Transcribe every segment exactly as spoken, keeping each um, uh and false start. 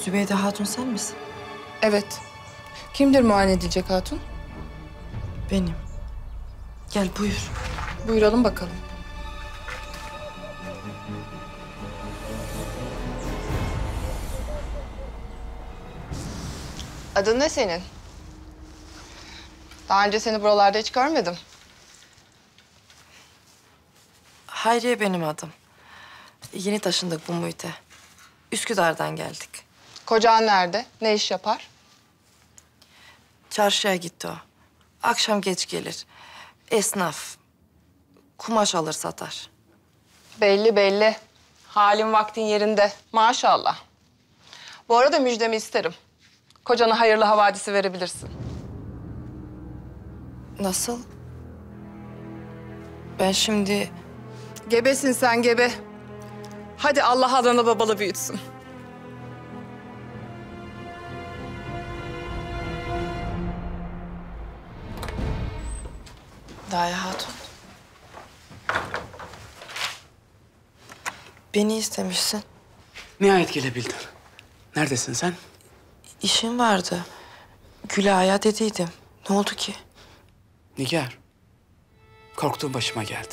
Zübeyde Hatun sen misin? Evet. Kimdir muayene edilecek hatun? Benim. Gel buyur. Buyuralım bakalım. Adın ne senin? Daha önce seni buralarda hiç görmedim. Hayriye benim adım. Yeni taşındık bu muhite. Üsküdar'dan geldik. Kocan nerede? Ne iş yapar? Çarşıya gitti o. Akşam geç gelir. Esnaf. Kumaş alır satar. Belli belli. Halin vaktin yerinde. Maşallah. Bu arada müjdemi isterim. Kocana hayırlı havadisi verebilirsin. Nasıl? Ben şimdi... Gebesin sen gebe. Hadi Allah adına babalı büyütsün. Daye Hatun. Beni istemişsin. Nihayet gelebildin. Neredesin sen? İşim vardı. Gülay'a dediydim. Ne oldu ki? Nigar. Korktuğum başıma geldi.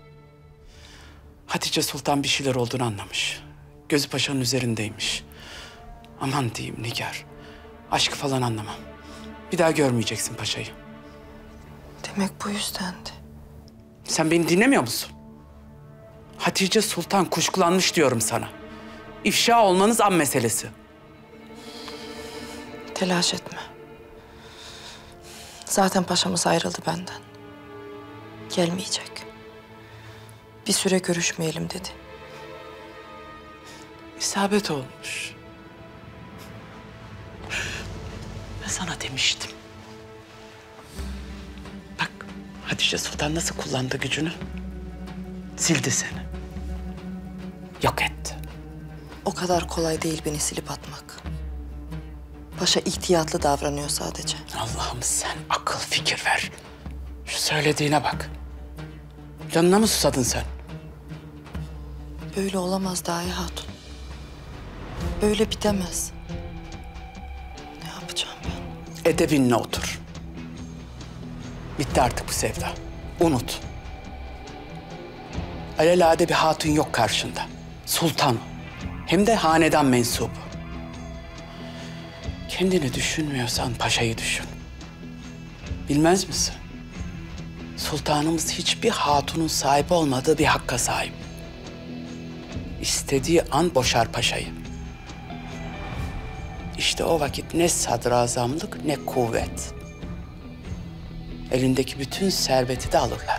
Hatice Sultan bir şeyler olduğunu anlamış. Gözü paşanın üzerindeymiş. Aman diyeyim Nigar. Aşkı falan anlamam. Bir daha görmeyeceksin paşayı. Demek bu yüzdendi. Sen beni dinlemiyor musun? Hatice Sultan kuşkulanmış diyorum sana. İfşa olmanız an meselesi. Telaş etme. Zaten paşamız ayrıldı benden. Gelmeyecek. Bir süre görüşmeyelim dedi. İsabet olmuş. Ben sana demiştim. Bak Hatice Sultan nasıl kullandı gücünü? Sildi seni. Yok etti. O kadar kolay değil beni silip atmak. Paşa ihtiyatlı davranıyor sadece. Allah'ım sen akıl fikir ver. Şu söylediğine bak. Canına mı susadın sen? Böyle olamaz Daye Hatun. Böyle bitemez. Ne yapacağım ben? Edebinle otur. Bitti artık bu sevda. Unut. Alelade bir hatun yok karşında. Sultan. Hem de hanedan mensubu. Kendini düşünmüyorsan paşayı düşün. Bilmez misin? Sultanımız hiçbir hatunun sahibi olmadığı bir hakka sahip. İstediği an boşar paşayı. İşte o vakit ne sadrazamlık ne kuvvet. Elindeki bütün serveti de alırlar.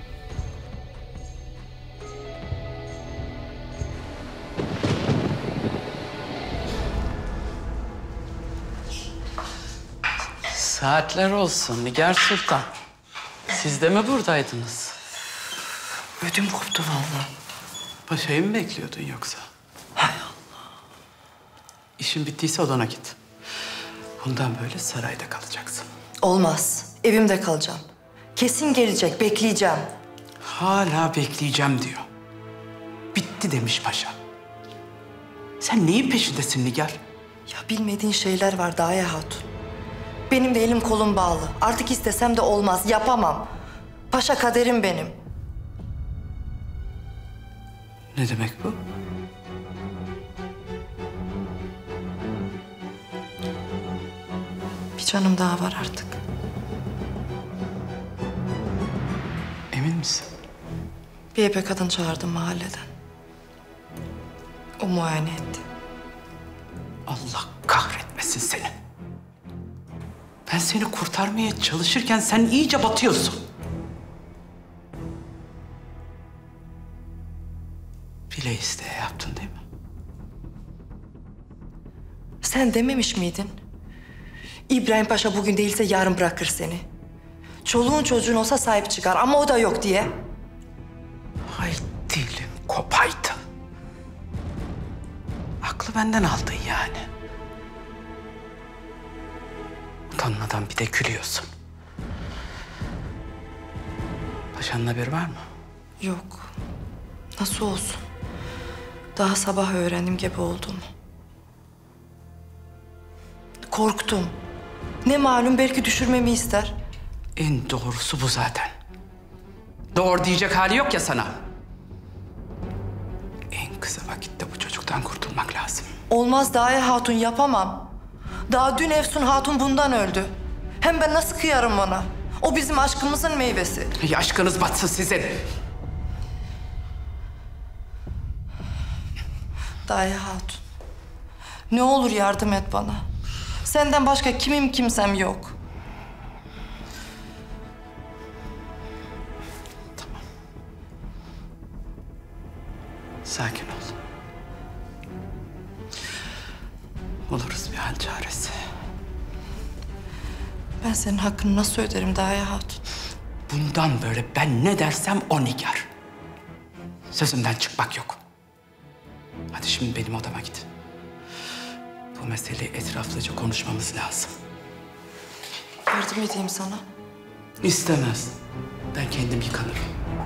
Saatler olsun Nigar Sultan. Siz de mi buradaydınız? Ödüm koptu vallahi. Paşayı mı bekliyordun yoksa? Hay Allah. İşin bittiyse odana git. Bundan böyle sarayda kalacaksın. Olmaz. Evimde kalacağım. Kesin gelecek. Bekleyeceğim. Hala bekleyeceğim diyor. Bitti demiş paşa. Sen neyin peşindesin Nigar? Ya bilmediğin şeyler var Daye Hatun. Benim de elim kolum bağlı. Artık istesem de olmaz. Yapamam. Paşa kaderim benim. Ne demek bu? Bir canım daha var artık. Emin misin? Bir ebe kadın çağırdım mahalleden. O muayene etti. Allah kahretmesin seni. Ben seni kurtarmaya çalışırken sen iyice batıyorsun. Bile isteye yaptın değil mi? Sen dememiş miydin? İbrahim Paşa bugün değilse yarın bırakır seni. Çoluğun çocuğun olsa sahip çıkar ama o da yok diye. Ay dilim kopaydı. Aklı benden aldın yani. Utanmadan bir de gülüyorsun. Paşanın haberi var mı? Yok. Nasıl olsun? Daha sabah öğrendim gebe olduğumu. Korktum. Ne malum belki düşürmemi ister. En doğrusu bu zaten. Doğru diyecek hali yok ya sana. En kısa vakitte bu çocuktan kurtulmak lazım. Olmaz Daye Hatun, yapamam. Daha dün Efsun Hatun bundan öldü. Hem ben nasıl kıyarım ona? O bizim aşkımızın meyvesi. Ya aşkınız batsın sizin. Daye Hatun, ne olur yardım et bana. Senden başka kimim kimsem yok. Tamam. Sakin ol. Buluruz bir hal çaresi. Ben senin hakkını nasıl öderim Daye Hatun? Bundan böyle ben ne dersem o Nigar. Sözümden çıkmak yok. Hadi şimdi benim odama git. Bu meseleyi etraflıca konuşmamız lazım. Yardım edeyim sana. İstemez. Ben kendim yıkanırım.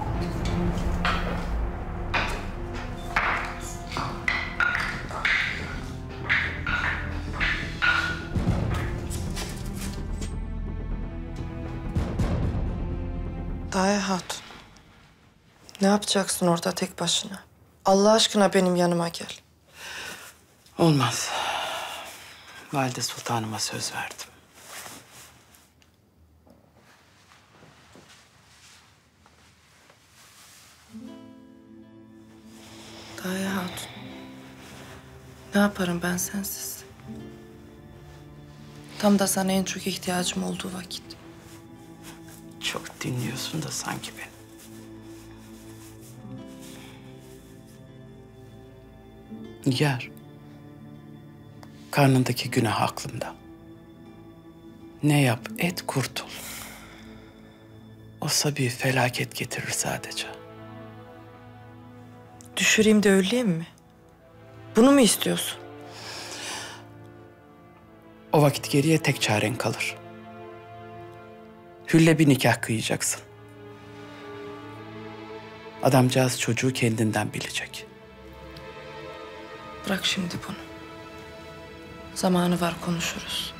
Daye Hatun, ne yapacaksın orada tek başına? Allah aşkına benim yanıma gel. Olmaz. Valide Sultanıma söz verdim. Daye Hatun, ne yaparım ben sensiz? Tam da sana en çok ihtiyacım olduğu vakit. Çok dinliyorsun da sanki beni. Nigar. Karnındaki günah aklımda. Ne yap et kurtul. O sabi felaket getirir sadece. Düşüreyim de öleyim mi? Bunu mu istiyorsun? O vakit geriye tek çaren kalır. Hülle bir nikah kıyacaksın. Adamcağız çocuğu kendinden bilecek. Bırak şimdi bunu. Zamanı var, konuşuruz.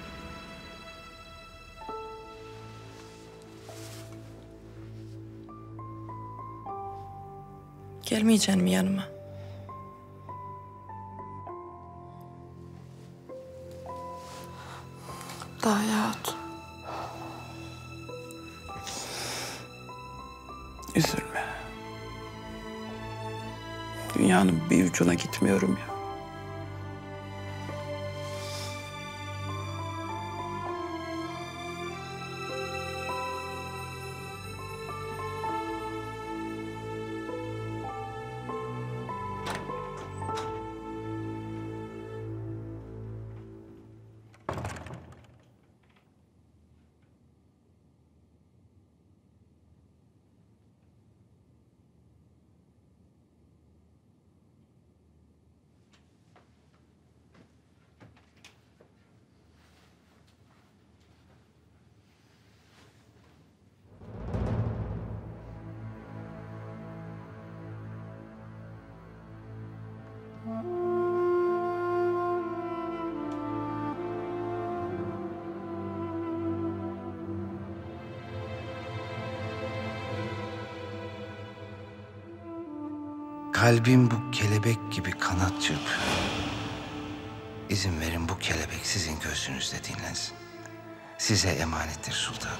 Gelmeyeceksin mi yanıma? Daye Hatun. Üzülme. Dünyanın bir ucuna gitmiyorum ya. Kalbim bu kelebek gibi kanat çırpıyor. İzin verin bu kelebek sizin göğsünüzde dinlensin. Size emanettir sultanım.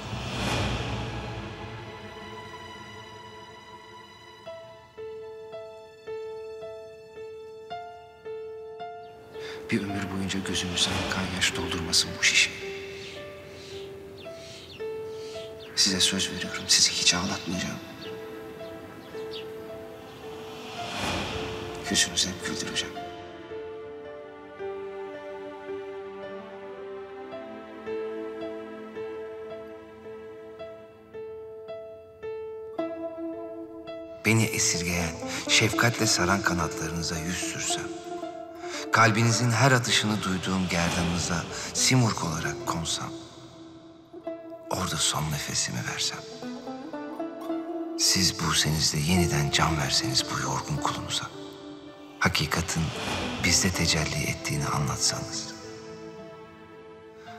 Bir ömür boyunca gözünüzden kan yaş doldurmasın bu şişe. Size söz veriyorum, sizi hiç ağlatmayacağım. Yüzünüzü hep güldüreceğim. Beni esirgeyen, şefkatle saran kanatlarınıza yüz sürsem, kalbinizin her atışını duyduğum gerdanınıza simurg olarak konsam, orada son nefesimi versem, siz Buse'nizde yeniden can verseniz bu yorgun kulunuza, hakikatin bizde tecelli ettiğini anlatsanız,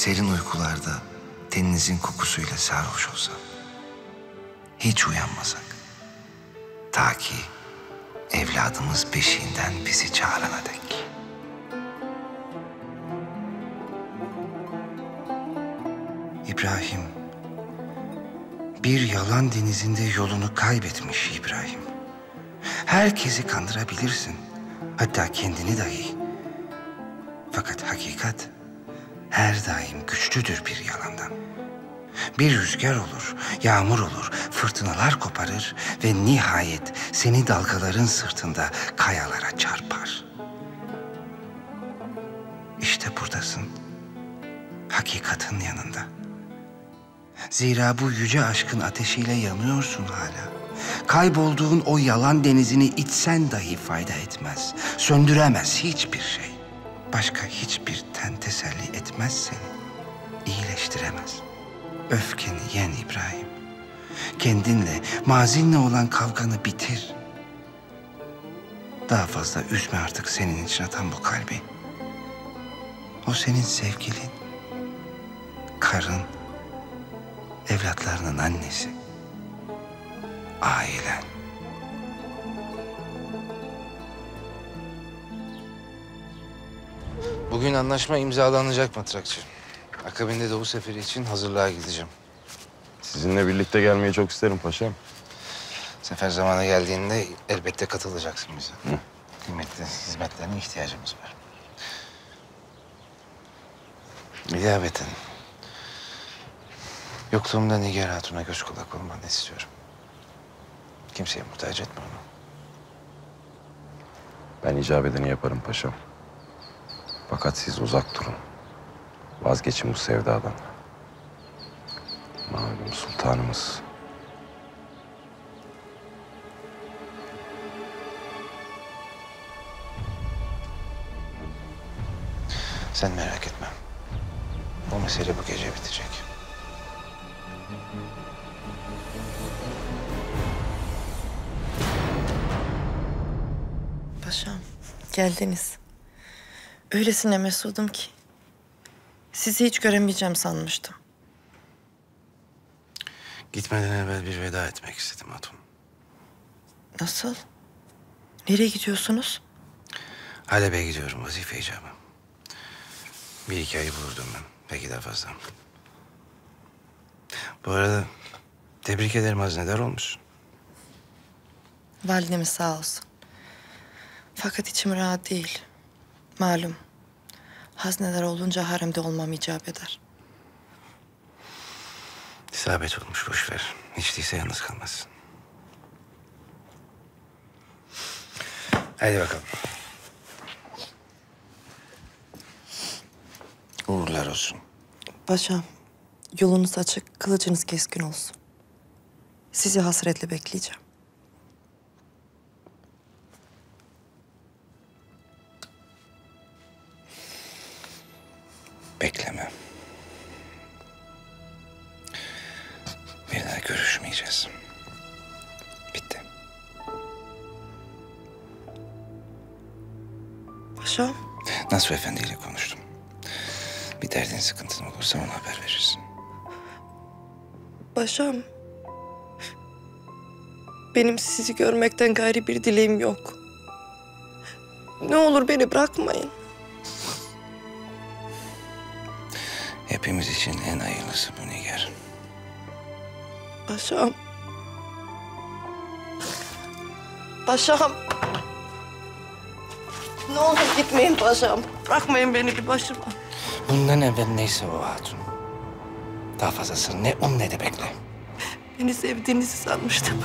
serin uykularda teninizin kokusuyla sarhoş olsam, hiç uyanmasak, ta ki evladımız beşiğinden bizi çağırana dek. İbrahim, bir yalan denizinde yolunu kaybetmiş İbrahim. Herkesi kandırabilirsin, hatta kendini dahi. Fakat hakikat her daim güçlüdür bir yalandan. Bir rüzgar olur, yağmur olur, fırtınalar koparır ve nihayet seni dalgaların sırtında kayalara çarpar. İşte buradasın, hakikatin yanında. Zira bu yüce aşkın ateşiyle yanıyorsun hala. Kaybolduğun o yalan denizini içsen dahi fayda etmez, söndüremez hiçbir şey. Başka hiçbir ten teselli etmez seni, iyileştiremez. Öfkeni yen İbrahim. Kendinle, mazinle olan kavganı bitir. Daha fazla üzme artık senin için atan bu kalbi. O senin sevgilin, karın, evlatlarının annesi, ailen. Bugün anlaşma imzalanacak matrakçı. Akabinde Doğu Seferi için hazırlığa gideceğim. Sizinle birlikte gelmeyi çok isterim paşam. Sefer zamanı geldiğinde elbette katılacaksın bize. Hı. Kıymetli hizmetlerine ihtiyacımız var. İlabeten. Yokluğumda Nigar Hatun'a göz kulak olmanı istiyorum. Kimseye muhtaç etme onu. Ben icap edeni yaparım paşam. Fakat siz uzak durun. Vazgeçin bu sevdadan. Malum sultanımız. Sen merak etme. Bu mesele bu gece bitecek. Paşam, geldiniz. Öylesine mesudum ki. Sizi hiç göremeyeceğim sanmıştım. Gitmeden evvel bir veda etmek istedim Hatun. Nasıl? Nereye gidiyorsunuz? Halep'e gidiyorum vazife icabı. Bir iki ayı bulurdum ben. Belki daha fazla. Bu arada tebrik ederim, haznedar olmuşsun. Validemiz sağ olsun. Fakat içim rahat değil. Malum. Haznedar olunca haremde olmam icap eder. İsabet olmuş, boş ver. Hiç değilse yalnız kalmazsın. Hadi bakalım. Uğurlar olsun. Paşam, yolunuz açık, kılıcınız keskin olsun. Sizi hasretle bekleyeceğim. Bekleme. Bir daha görüşmeyeceğiz. Bitti. Paşam, Nasuh Efendi ile konuştum. Bir derdin, sıkıntın olursa ona haber verirsin. paşam. Benim sizi görmekten gayri bir dileğim yok. Ne olur beni bırakmayın. Hepimiz için en hayırlısı bu Nigar. Paşam. Paşam. Ne olur gitmeyin paşam. Bırakmayın beni bir başıma. Bundan evvel neyse o hatun. Daha fazlasını ne um ne de bekle. Beni sevdiğinizi sanmıştım.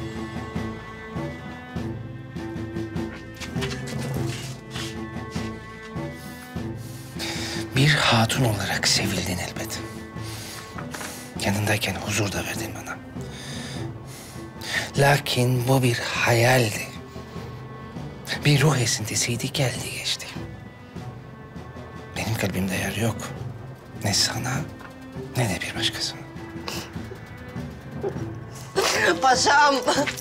Bir hatun olarak sevildin elbet. Yanındayken huzur da verdin bana. Lakin bu bir hayaldi. Bir ruh esintisiydi, geldi geçti. Benim kalbimde yer yok. Ne sana ne de bir başkasına. Paşam.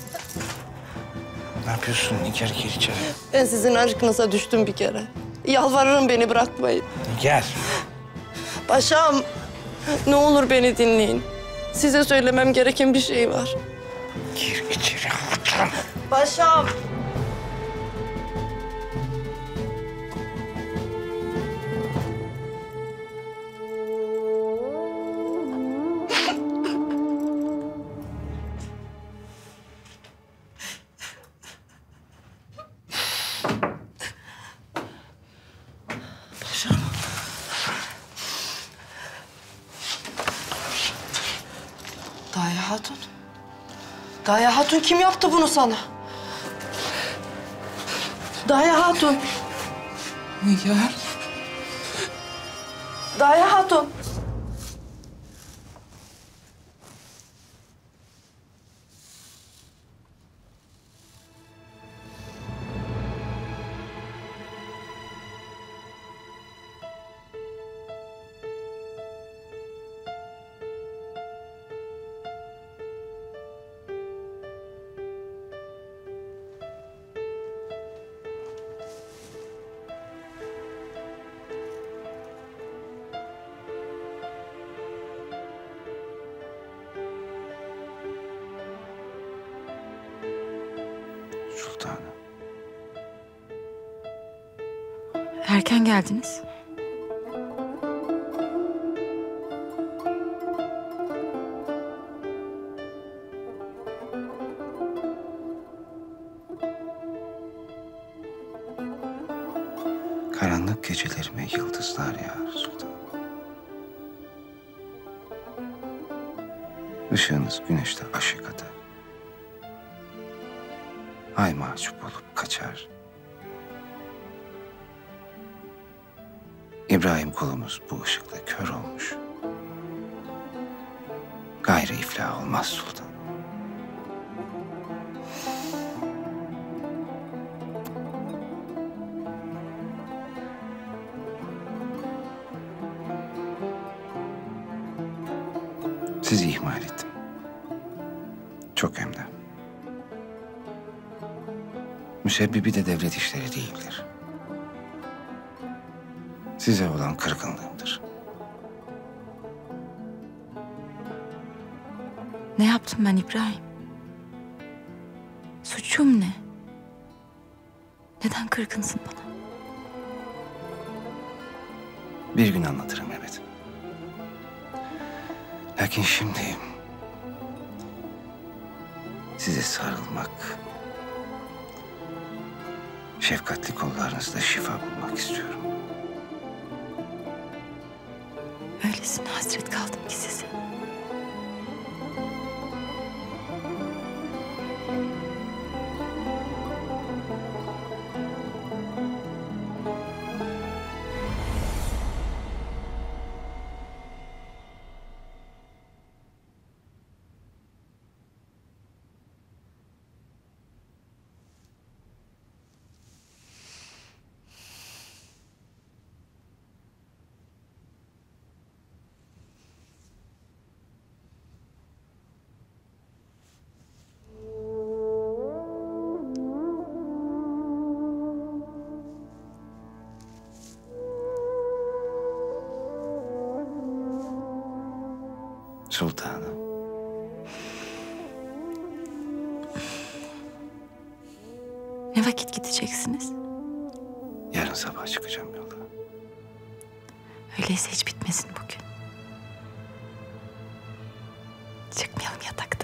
Ne yapıyorsun Nigar, gir içeri. Ben sizin aşkınıza düştüm bir kere. Yalvarırım beni bırakmayın. Nigar. Paşam, ne olur beni dinleyin. Size söylemem gereken bir şey var. Gir içeri hatun. Paşam. Paşam. Daya Hatun. Daya Hatun kim yaptı bunu sana? Daya Hatun. Nigar. Daya Hatun. Sultanım. Erken geldiniz. Karanlık gecelerime yıldızlar yağar sultanım. Işığınız güneşte aşık atar. Ay mahcup olup kaçar. İbrahim kulumuz bu ışıkla kör olmuş. Gayrı iflah olmaz sultan. Sizi ihmal ettim. Çok hem de. Müsebbibi de devlet işleri değildir. Size olan kırgınlığımdır. Ne yaptım ben İbrahim? Suçum ne? Neden kırgınsın bana? Bir gün anlatırım evet. Lakin şimdi size sarılmak, şefkatli kollarınızda şifa bulmak istiyorum. Öylesine hasret kaldım ki size. Sultanım. Ne vakit gideceksiniz? Yarın sabah çıkacağım yola. Öyleyse hiç bitmesin bugün. Çıkmayalım yataktan.